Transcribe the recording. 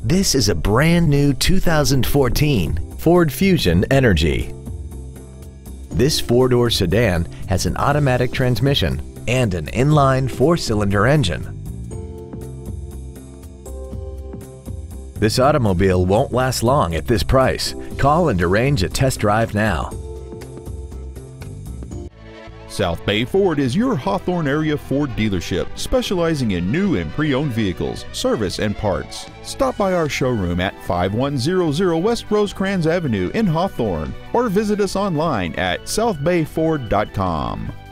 This is a brand new 2014 Ford Fusion Energi. This four-door sedan has an automatic transmission and an inline four-cylinder engine. This automobile won't last long at this price. Call and arrange a test drive now. South Bay Ford is your Hawthorne area Ford dealership, specializing in new and pre-owned vehicles, service, and parts. Stop by our showroom at 5100 West Rosecrans Avenue in Hawthorne, or visit us online at southbayford.com.